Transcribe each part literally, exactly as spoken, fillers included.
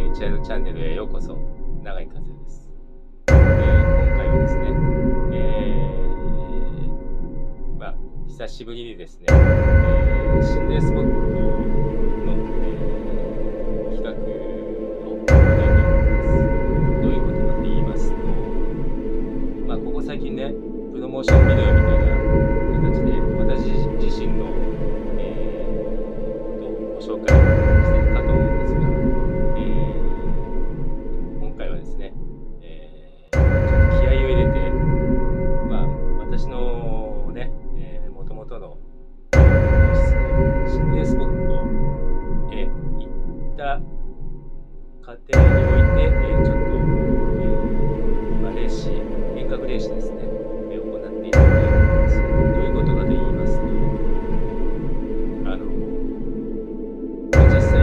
ー、チャイルドチャンネルへようこそ。永井和也です。えー、今回はですね、えー、まあ、久しぶりにですね、えー、心霊スポットの、えー、企画を行いたいと思います。どういうことかと言いますと、まあ、ここ最近ね、プロモーションビデオみたいな形で、私自身の、えー、とご紹介しているかと思うんですが、えー、今回はですね、えー、ちょっと気合を入れて、まあ、私のね、えー、元々の本質の心霊スポットへ行った過程において、えー、ちょっと、えーまあ、霊視、遠隔霊視ですね、えー、行っていただきます。どういうことかと言いますと、あの、実際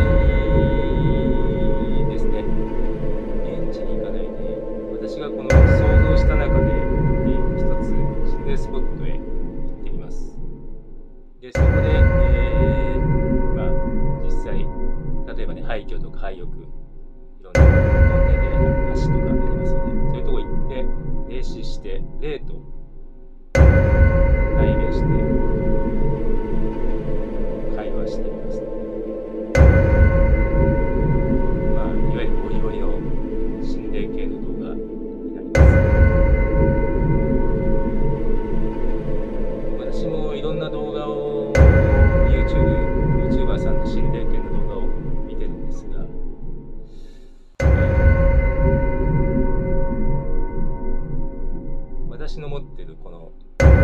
ですね、現地に行かないで、私がこの想像した中で、えー、一つ心霊スポットへ行ってみます。で、そこで、えー、まあ、実際、例えばね、廃墟とか廃屋、いろんなトンネルやら橋とか出てますよね。そういうとこ行って、霊視して、霊と対面して、会話してみます。まあ、いわゆるゴリゴリの心霊系の動画になります。私もいろんな動画を YouTube、YouTuber さんの心霊系の動画を見てるんですが、私の持っているこの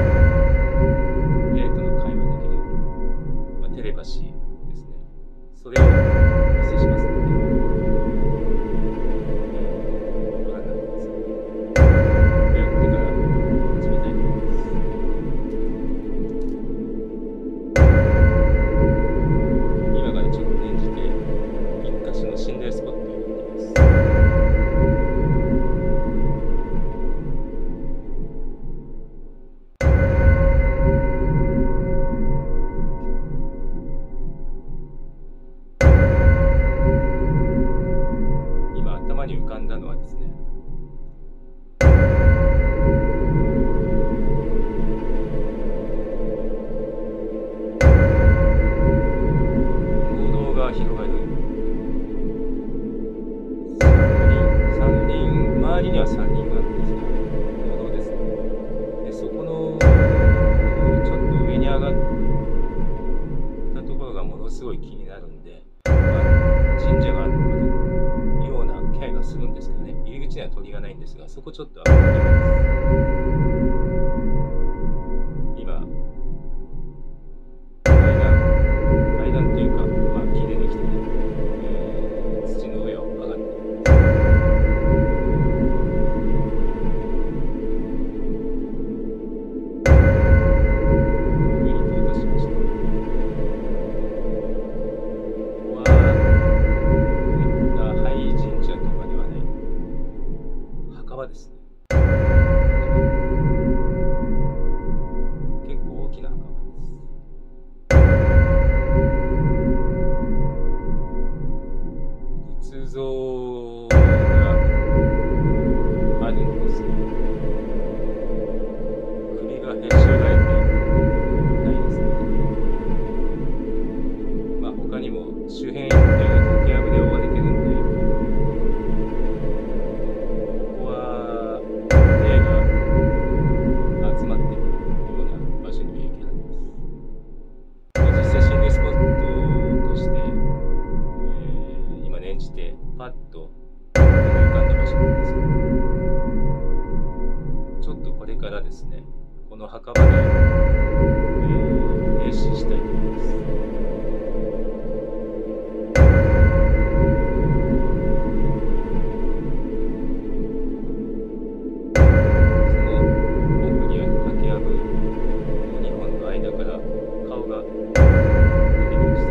霊との会話できる、まあ、テレパシーですね。それをお見せしますので、えー、ご覧になってください。では、これから始めたいと思います。今からちょっと念じて、一箇所の心霊スポットに行ってきます。頭に浮かんだのはですね、農道が広がる山林、山林、周りには山林があるんですが、農道ですね。で、そこのちょっと上に上がったところがものすごい気になるんで、まあ、神社があるのかというような気配がするんですけどね、入り口には鳥がないんですが、そこちょっと上がってみます。今、階段、階段というか、まあ、木でできたね、えー、土の上を上がってみます。上に到達しました。ここは神社とかではない墓場ですね。結構大きな墓場です。仏像があるんですけど、首がへし折られてないですね。まあ他にも周辺一帯が竹やぶで覆われてるんで、パッと浮かんだ場所なんですけど、ちょっとこれからですね、この墓場で、えー、霊視したいと思います。その奥にある竹やぶのにほんの間から顔が出てきました。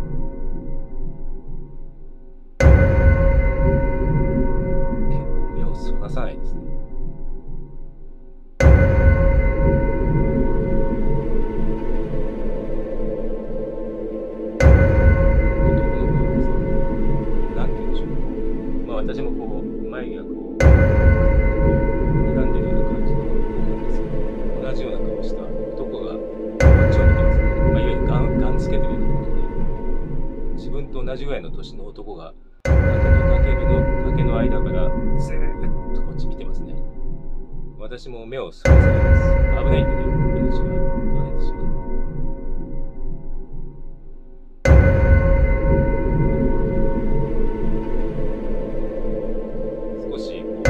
結構妙ぐらいの年の男が竹と竹の竹の間からずーっとこっち見てますね。私も目をそらされます。危ないんでね、命が取られてしまう。少しこう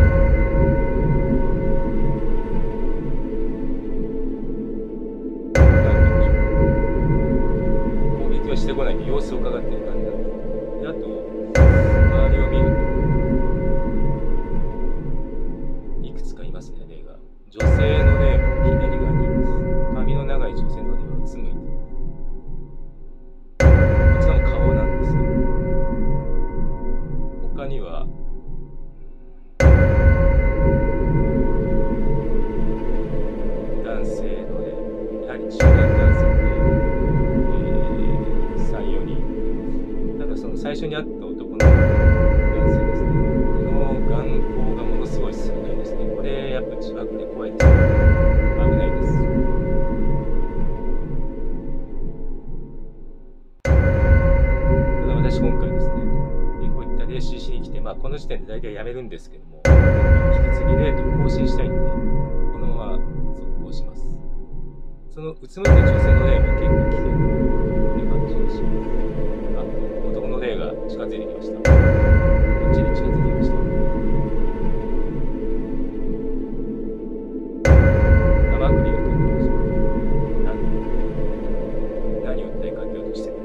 なんて言うんでしょう、攻撃はしてこないんで様子を伺っている感じなんです。で、あと周りを見るといくつかいますね、霊が。女性の霊も左側にいます。髪の長い女性の霊はうつむいて、こちらも顔なんですよ。他には男性の霊、やはり中年男性の霊、えー、さん、よにん。ただその最初に会った男の男性ですね、この眼光がものすごい鋭いですね。これやっぱ自爆で怖いですね。危ないです。ただ私今回ですね、こういった霊視しに来て、まあこの時点で大体やめるんですけども、引き継ぎ霊と更新したいんで、このまま続行します。そのうつむいた女性の霊も結構危険な感じがします。あ、男の霊が近づいてきました。こっちに近づいてきました。生首が飛んできました。何何を訴えかけようとしてる。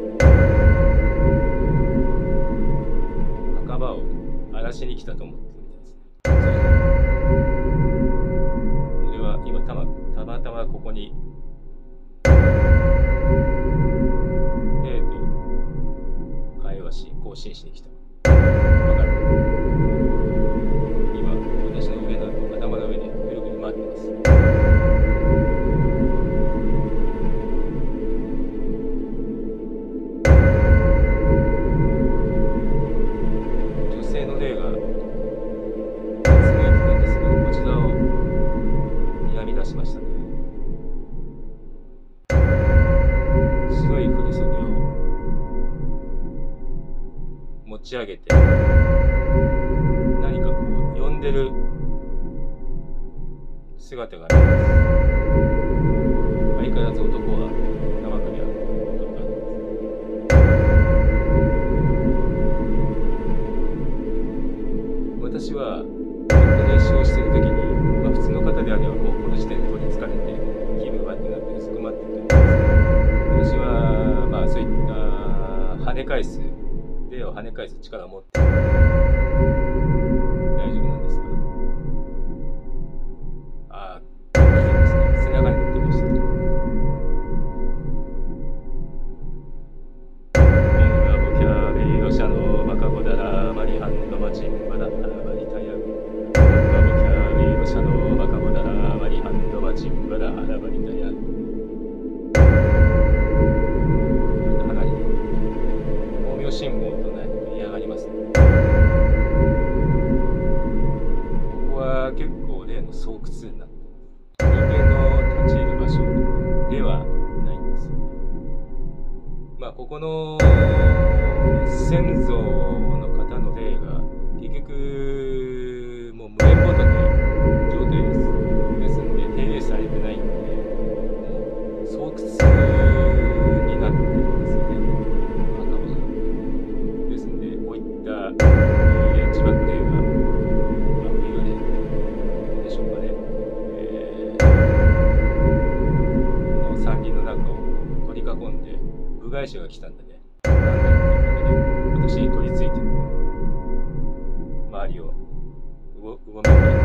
墓場を荒らしに来たと思ってるみたいですね。俺は今たまたまたまここに霊と会話し更新しに来た。わかる？今私の上の頭の上でぐるぐる回ってます。女性の霊がうつむいてたんですけど、こちらを睨み出しましたね。白い振り袖を持ち上げて、何かこう呼んでる姿があります。相変わらず男は生首は取ったんです。私は練習をしているときに、まあ、普通の方であればもうこの時点で取りつかれて気分悪くなってうずくまっていると思います。私はまあそういった跳ね返す霊を跳ね返す力を持って大丈夫なんですが、ああ、危険ですね。背中に乗ってました。音楽キャーベイロシャのバカボダラマリハンドマチンバダハラバリタヤウ。音楽キャーベイロシャのバカボダラマリハンドマチンバダハラバリタヤウ。かなり光明信号とね嫌がりますね。ここは結構霊の巣窟になって人間の立ち入る場所ではないんですよね。まあここの先祖の方の霊が結局もう無縁仏状態です。ですんで手入れされてないんで、もう巣窟になってるんですよね。墓場が。ですんでこういった自爆霊が、まあ、冬霊でしょうかね。えー、この山林の中を取り囲んで部外者が来たんだね。なんだっていうことで私に取り付いてくる。周りをうごうごめいているんです。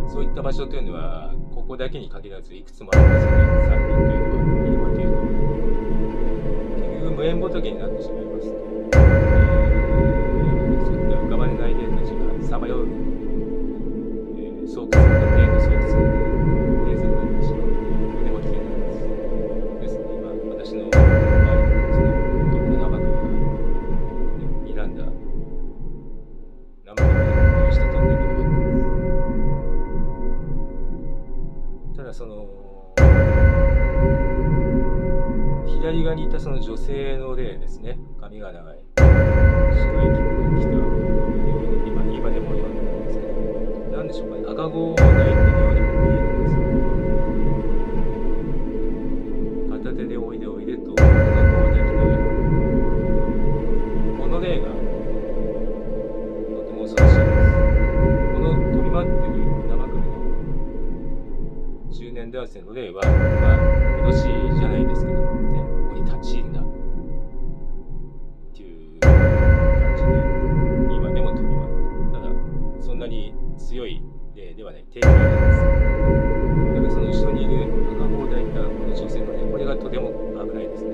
そういった場所というのはここだけに限らずいくつもあるんですよね。山林というのは、庭というのは。結局無縁仏になってしまいますと、えー、そういった浮かばれない霊たちがさまよう、えー、巣窟の霊の巣窟の霊座になってしまうので、とても危険なんです。ですので今私の周りのその男の生首が睨んだ生首がした飛んでいるのがあります。ただその左左側にいたその女性の霊ですね。髪が長い白い着物を着た今今でも読んでるんですけど、なんでしょうかね、赤子を抱いてるようにも見えるんですよ。片手でおいでおいでと赤子を抱きながら、この霊がとても恐ろしいです。この飛び回ってる生首の中年男性の霊は、まあ、脅しじゃないですけどもね、ここに立ち入るなっていう感じで、今でも飛び回ってる。ただ、そんなに強い霊ではない、低級なんです。だからその後ろにいる赤子を抱いたこの女性の霊、これがとても危ないですね。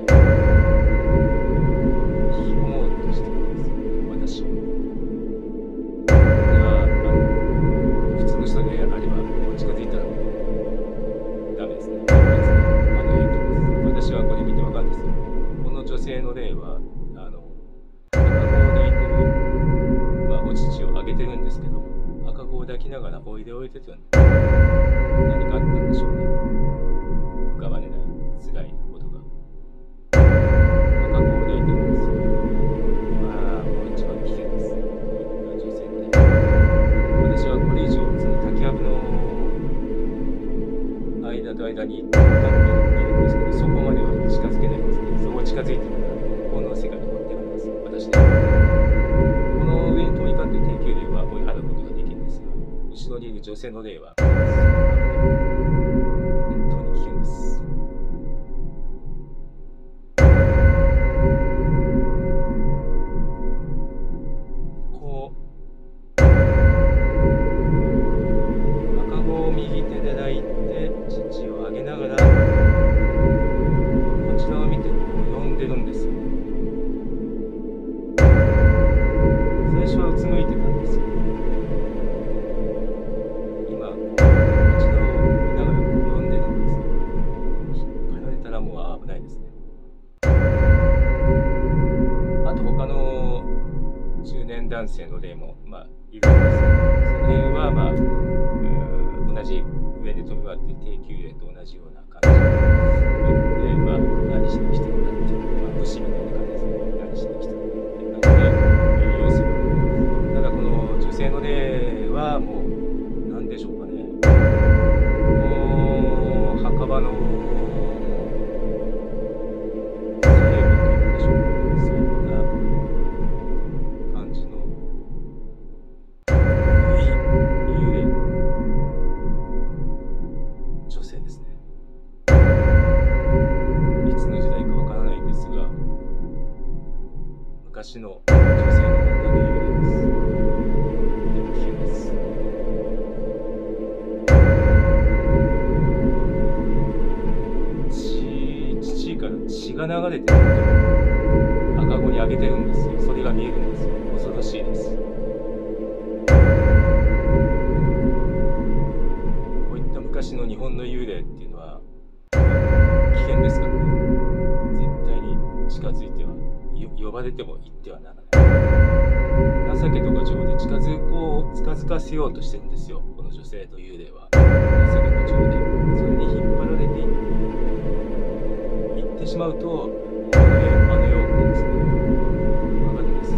引き込もうとしてるんですよ、私を。これは、あの、普通の人であれば、近づいたら、ダメですね。私はこれ見てわかるんですよ。この女性の霊は、あの、赤子を抱いてる、まあ、お乳をあげてるんですけど、赤子を抱きながらおいでおいでというのは、何かあったんでしょうね。浮かばれない、辛いことが。赤子を抱いてるんですよ。まあ、もう一番危険です。女性の霊。私はこれ以上、その竹やぶの間と間に立っているんですけど、そこまでは近づけないんですね。そこ近づいてるから、この世界に持ってかれます。私ね。この上に飛び交っている低級霊は追い払うことができるんですが、後ろにいる女性の霊は、本当に危険です。こう、赤子を右手で抱いて、乳をあげながら、こちらを見てこう呼んでるんですよ。最初はうつむいてたんですよ。今、こちらを見ながら呼んでるんですよ。引っ張られたらもう危ないですね。あと他の中年男性の霊も、まあ、いるんですけど、その辺は、まあ、同じ上で飛び回って低級霊と同じような感じで、まあ、何しに来てるんだっていう、まあ、武士みたいな感じですね。何しに来てるんだっていう感じで、要するに。ただこの女性の霊はもう、何でしょうかね。もう、墓場の、成分というんでしょうかね。そういった感じの、女性ですね。いつの時代かわからないんですが、昔の女性の女の幽霊です。でも危険です。血、父から血が流れてると赤子にあげてるんですよ。それが見えるんですよ。恐ろしいです。昔の日本の幽霊っていうのは危険ですからね。絶対に近づいては呼ばれても行ってはならない。情けとか情で近づこう近づかせようとしてるんですよ、この女性と幽霊は。情けと情でそれに引っ張られていってしまうと、あの世奥ですね。わかるんです。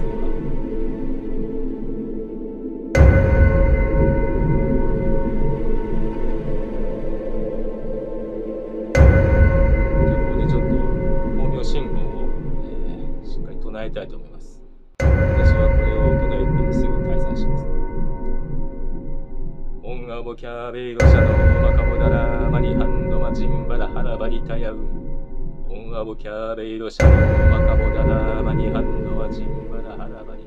唱えたいと思います。私はこれを唱えてすぐ退散します。オンアボキャーベイロシャのマカモダラマニハンドマジンバラハラバリタヤウ。オンアボキャーベイロシャのマカモダラマニハンドマジンバラハラバリ